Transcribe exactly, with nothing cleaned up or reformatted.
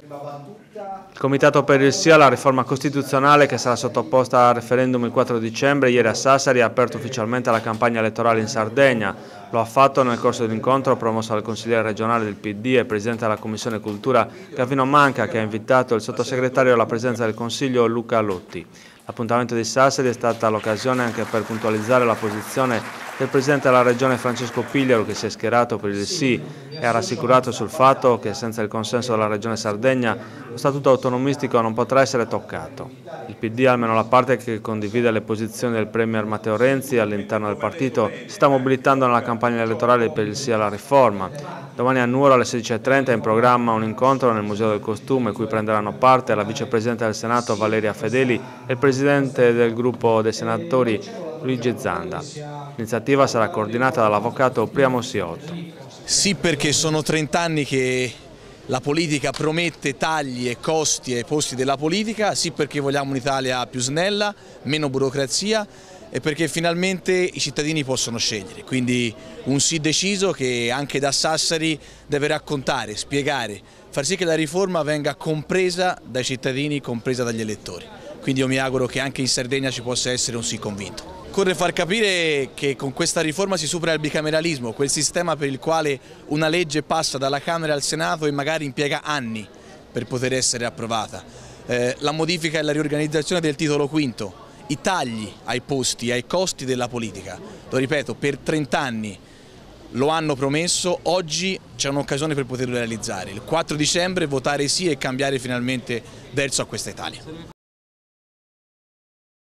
Il Comitato per il Sì alla riforma costituzionale, che sarà sottoposta a referendum il quattro dicembre, ieri a Sassari ha aperto ufficialmente la campagna elettorale in Sardegna. Lo ha fatto nel corso dell'incontro promosso dal consigliere regionale del P D e presidente della Commissione Cultura Gavino Manca, che ha invitato il sottosegretario alla presenza del Consiglio Luca Lotti. L'appuntamento di Sassari è stata l'occasione anche per puntualizzare la posizione del Presidente della Regione Francesco Pigliaro, che si è schierato per il sì e ha rassicurato sul fatto che senza il consenso della Regione Sardegna lo Statuto autonomistico non potrà essere toccato. Il P D, almeno la parte che condivide le posizioni del Premier Matteo Renzi all'interno del partito, si sta mobilitando nella campagna elettorale per il sì alla riforma. Domani a Nuoro alle sedici e trenta è in programma un incontro nel Museo del Costume, cui prenderanno parte la Vicepresidente del Senato Valeria Fedeli e il Presidente del gruppo dei senatori Luigi Zanda. L'iniziativa sarà coordinata dall'avvocato Priamo Siotto. Sì, perché sono trent'anni che la politica promette tagli e costi ai posti della politica, sì perché vogliamo un'Italia più snella, meno burocrazia e perché finalmente i cittadini possono scegliere. Quindi un sì deciso che anche da Sassari deve raccontare, spiegare, far sì che la riforma venga compresa dai cittadini, compresa dagli elettori. Quindi io mi auguro che anche in Sardegna ci possa essere un sì convinto. Occorre far capire che con questa riforma si supera il bicameralismo, quel sistema per il quale una legge passa dalla Camera al Senato e magari impiega anni per poter essere approvata. Eh, la modifica e la riorganizzazione del titolo quinto, i tagli ai posti, ai costi della politica. Lo ripeto, per trent'anni lo hanno promesso, oggi c'è un'occasione per poterlo realizzare. Il quattro dicembre votare sì e cambiare finalmente verso a questa Italia.